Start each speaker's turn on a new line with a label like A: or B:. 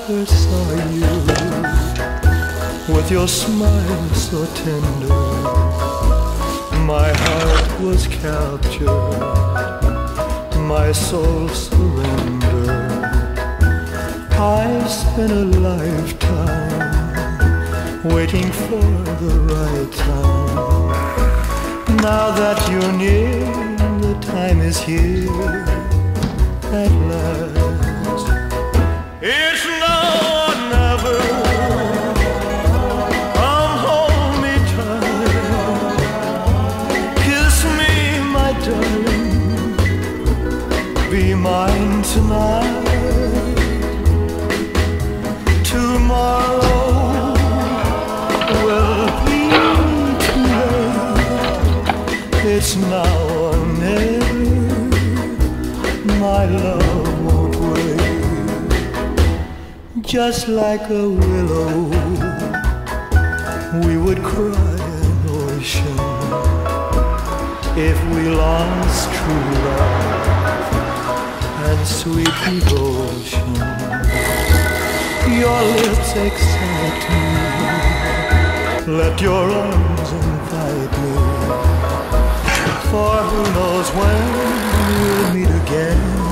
A: first saw you, with your smile so tender, my heart was captured, my soul surrendered. I spent a lifetime waiting for the right time. Now that you're near, the time is here at last. It's now or never. Come hold me tight, kiss me, my darling, be mine tonight. Tomorrow will be too late. It's now or never. My love won't wait. Just like a willow, we would cry an ocean if we lost true love and sweet devotion. Your lips excite me, let your arms invite me, for who knows when we'll meet again.